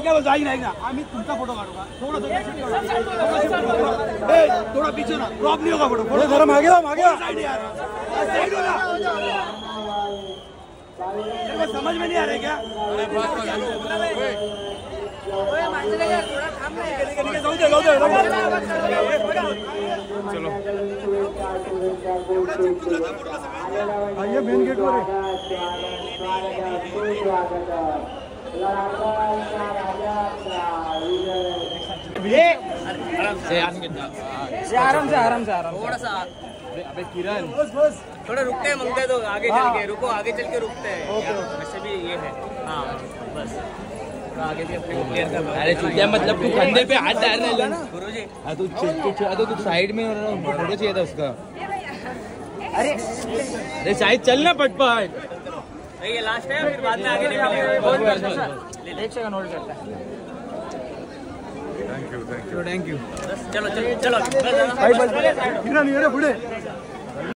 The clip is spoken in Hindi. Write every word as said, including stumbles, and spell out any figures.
काय बोलतो ऐक ना ऐक ना आम्ही तुमचा फोटो काढू का थोडं थोडा पीछे ना क्रॉप नहीं होगा फोटो फोटो जरा मागे मागे साइड यार साइड हो ना तेरे को समझ में नहीं आ रहा क्या चलो आइए मेन गेट पर आराम से आराम से आराम थोड़ा सा अबे किरण थोड़ा रुकते हैं मंगते तो आगे चल के रुको आगे चल के रुकते हैं वैसे भी ये है हाँ बस आगे भी अपने को क्लियर कर। अरे चुतिया मतलब तू कंधे पे हाथ डाल रहा है ना गुरुजी हाँ तू तू तू साइड में फोटो चाहिए था उसका। अरे अरे साइड चलना पटपट ये लास्ट है फिर बाद में आगे निकलेंगे। एक सेकंड होल्ड करता है। Thank you thank you thank you चलो चलो चलो भाई बस किरण ये रे पुढे